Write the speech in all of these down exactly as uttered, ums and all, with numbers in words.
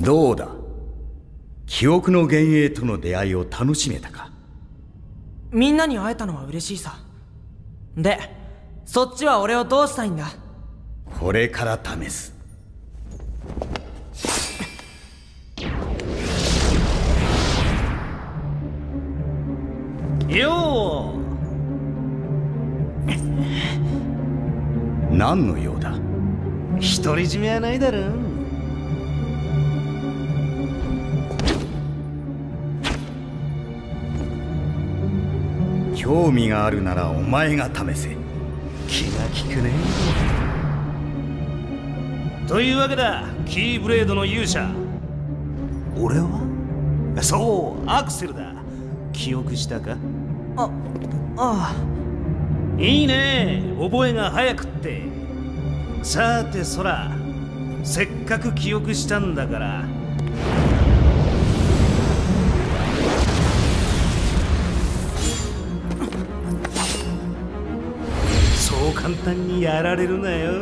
どうだ、記憶の幻影との出会いを楽しめたか。 みんなに会えたのは嬉しいさ。で、そっちは俺をどうしたいんだ？ これから試す。 よう。 何の用だ？ 独り占めはないだろ。 興味があるならお前が試せ。 気が利くね。というわけだ、キーブレードの勇者。俺は？そう、アクセルだ。記憶したか？ あ、ああ。 いいね、覚えが早くって。さてソラ、せっかく記憶したんだから、そう簡単にやられるなよ。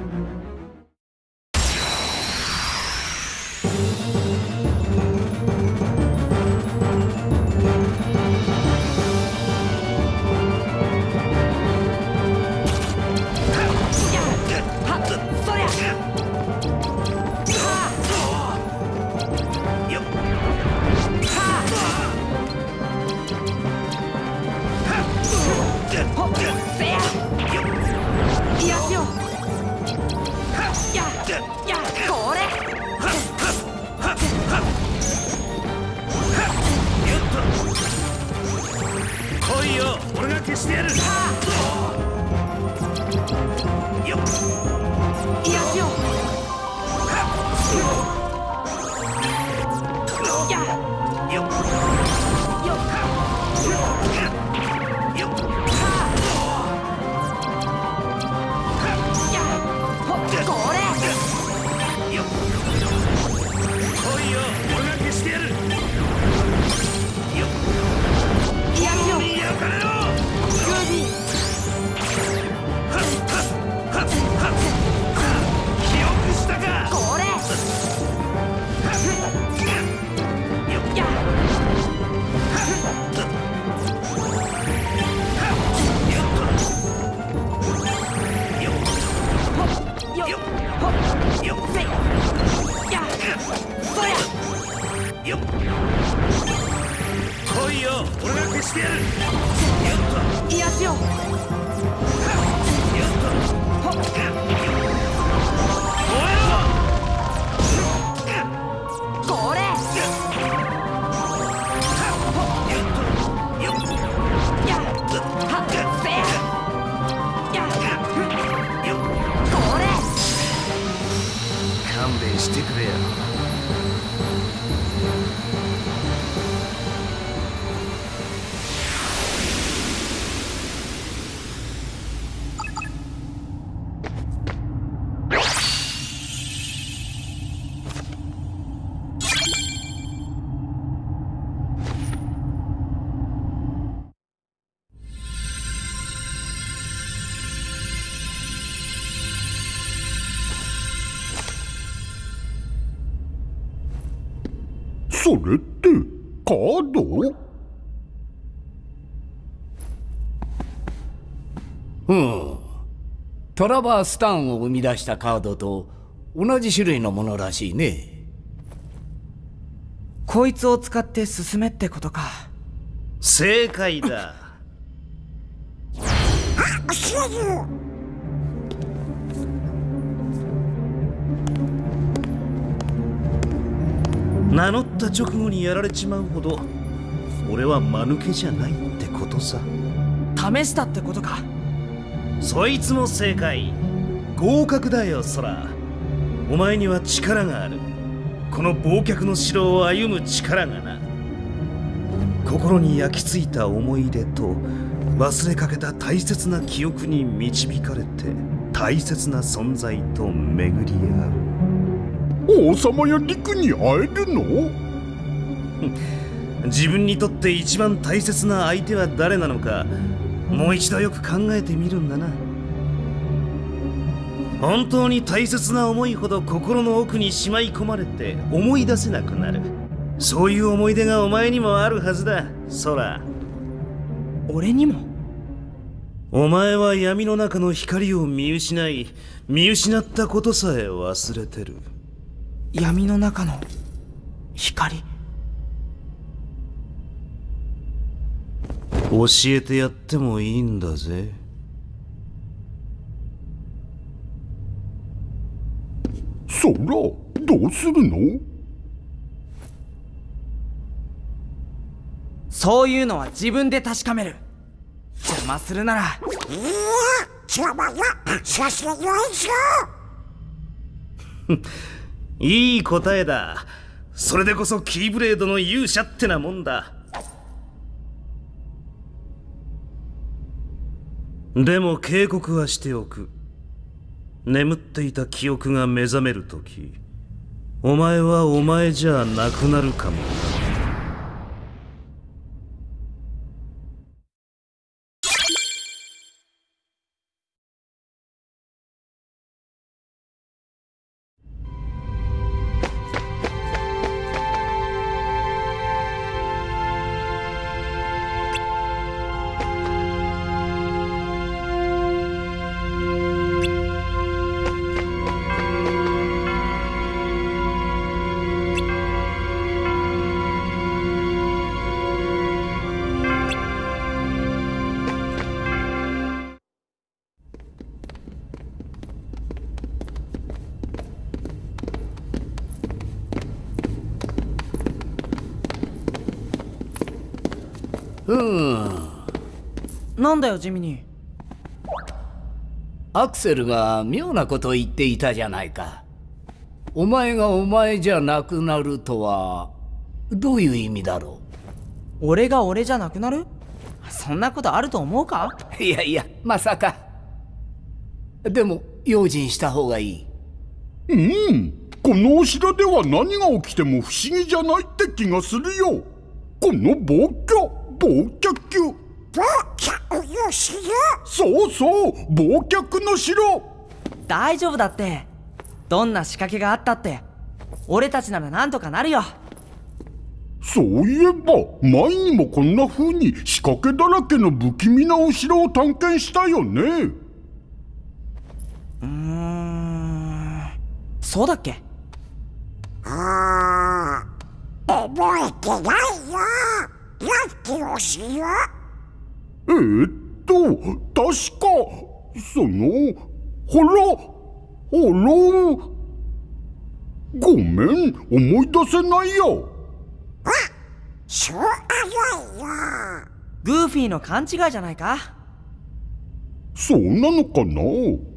来いよ、俺が消してやる。よっ、いやしよ。やよっよっよっ、これよっ、来いよ、俺が消してやる。よっ、いやしよ。やかれろ。記憶したか。これよっや来いよ、俺が消してやる。いやしよ。これ勘弁してくれよ。 それってカード？ うん。トラバー・スターンを生み出したカードと同じ種類のものらしいね。 こいつを使って進めってことか。 正解だ。 あ、知らず。 名乗った直後にやられちまうほど俺は間抜けじゃないってことさ。 試したってことか。 そいつも正解。合格だよソラ。お前には力がある。この忘却の城を歩む力がな。心に焼き付いた思い出と忘れかけた大切な記憶に導かれて大切な存在と巡り合う。 王様や陸に会えるの？ 自分にとって一番大切な相手は誰なのか、もう一度よく考えてみるんだな。 本当に大切な思いほど心の奥にしまい込まれて思い出せなくなる。そういう思い出がお前にもあるはずだ、空。 俺にも？ お前は闇の中の光を見失い、見失ったことさえ忘れてる。 闇の中の光？ 教えてやってもいいんだぜ。 そら、どうするの？ そういうのは自分で確かめる。邪魔するなら。いや、邪魔はさせないぞ。 いい答えだ。それでこそキーブレードの勇者ってなもんだ。でも警告はしておく。眠っていた記憶が目覚めるとき、お前はお前じゃなくなるかも。 うん。 なんだよ地味に。 アクセルが妙なことを言っていたじゃないか。お前がお前じゃなくなるとはどういう意味だろう？俺が俺じゃなくなる？そんなことあると思うか？ いやいや、まさか。でも用心した方がいい。 うん、このお城では何が起きても不思議じゃないって気がするよ。この暴挙、暴却。 暴却の城？ そうそう、暴却の城。 大丈夫だって。どんな仕掛けがあったって俺たちならなんとかなるよ。 そういえば前にもこんな風に仕掛けだらけの不気味なお城を探検したよね。 うーん、そうだっけ？ ああ、覚えてないよ。なんてお城？ えー、っと確かそのほらほらごめん、思い出せないよ。 あ、しょうがないよ。 グーフィーの勘違いじゃないか？ そうなのかな。